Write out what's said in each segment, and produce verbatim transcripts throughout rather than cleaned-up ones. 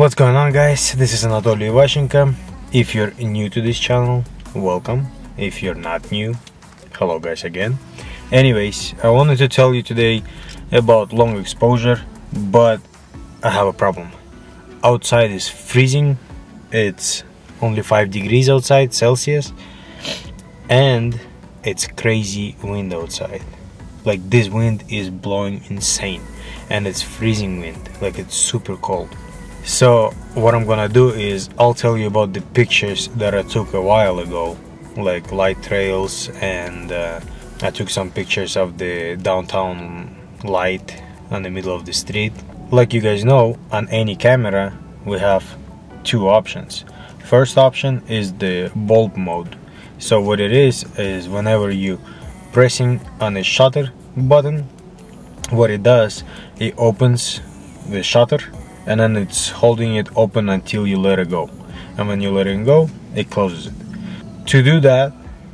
What's going on, guys? This is Anatoly Ivashenko. If you're new to this channel, welcome. If you're not new, hello guys again. Anyways, I wanted to tell you today about long exposure, but I have a problem. Outside is freezing. It's only five degrees outside Celsius, and it's crazy wind outside. Like, this wind is blowing insane, and it's freezing wind, like it's super cold. So what I'm gonna do is I'll tell you about the pictures that I took a while ago, like light trails, and uh, I took some pictures of the downtown light on the middle of the street. Like you guys know, on any camera we have two options. First option is the bulb mode. So what it is is whenever you pressing on the shutter button, what it does, it opens the shutter and then it's holding it open until you let it go, and when you let it go, it closes it. To do that,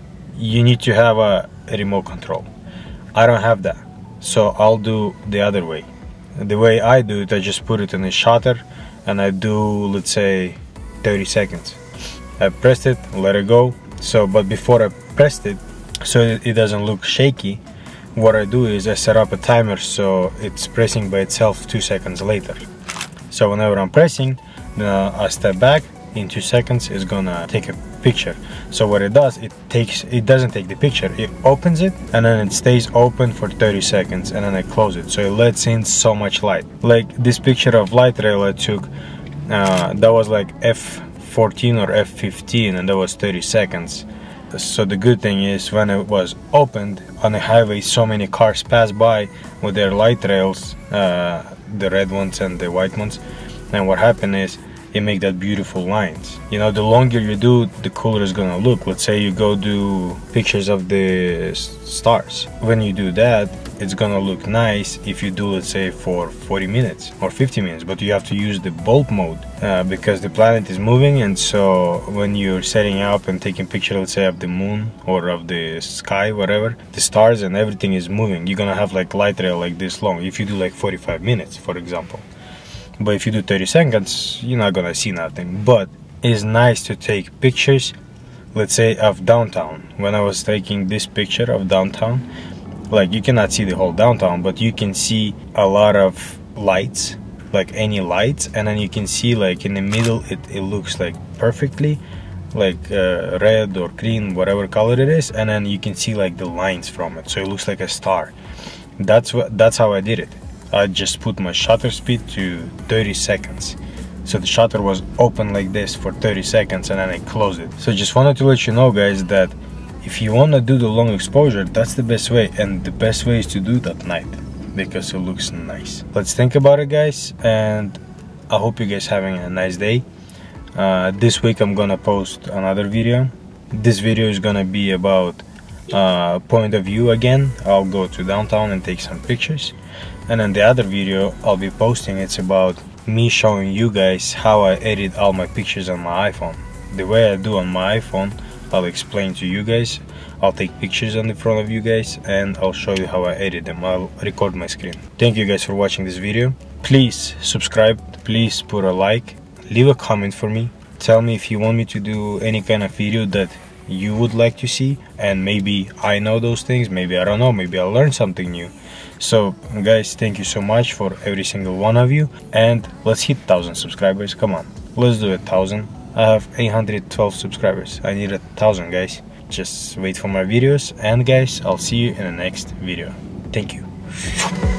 you need to have a, a remote control. I don't have that, so I'll do the other way. The way I do it, I just put it in the shutter and I do, let's say, thirty seconds. I pressed it, let it go. So but before I pressed it, so it, it doesn't look shaky, what I do is I set up a timer so it's pressing by itself two seconds later. So whenever I'm pressing, uh, I step back, in two seconds it's gonna take a picture. So what it does, it takes it doesn't take the picture, it opens it and then it stays open for thirty seconds and then I close it, so it lets in so much light. Like this picture of light rail I took, uh, that was like F fourteen or F fifteen, and that was thirty seconds. So the good thing is, when it was opened on the highway, so many cars pass by with their light rails, uh, the red ones and the white ones, and what happened is it make that beautiful lines. You know, the longer you do, the cooler it's gonna look. Let's say you go do pictures of the stars. When you do that, it's gonna look nice if you do, let's say, for forty minutes or fifty minutes, but you have to use the bulb mode uh, because the planet is moving, and so when you're setting up and taking picture, let's say, of the moon or of the sky, whatever, the stars and everything is moving, you're gonna have like light rail like this long if you do like forty-five minutes, for example. But if you do thirty seconds, you're not gonna see nothing. But it's nice to take pictures, let's say, of downtown. When I was taking this picture of downtown, like, you cannot see the whole downtown, but you can see a lot of lights, like any lights, and then you can see like in the middle it, it looks like perfectly like uh, red or green, whatever color it is, and then you can see like the lines from it, so it looks like a star. That's what that's how I did it. I just put my shutter speed to thirty seconds. So the shutter was open like this for thirty seconds and then I closed it. So just wanted to let you know, guys, that if you want to do the long exposure, that's the best way, and the best way is to do it at night because it looks nice. Let's think about it, guys, and I hope you guys having a nice day. Uh, this week I'm gonna post another video. This video is gonna be about uh, point of view again. I'll go to downtown and take some pictures. And then the other video I'll be posting, it's about me showing you guys how I edit all my pictures on my iPhone. The way I do on my iPhone, I'll explain to you guys. I'll take pictures on the front of you guys and I'll show you how I edit them. I'll record my screen. Thank you guys for watching this video. Please subscribe, please put a like, leave a comment for me. Tell me if you want me to do any kind of video that you would like to see, and maybe I know those things, maybe I don't know, maybe I'll learn something new. So guys, thank you so much for every single one of you, and let's hit one thousand subscribers. Come on, let's do it, one thousand. I have eight hundred twelve subscribers. I need a thousand, guys. Just wait for my videos, and guys, I'll see you in the next video. Thank you.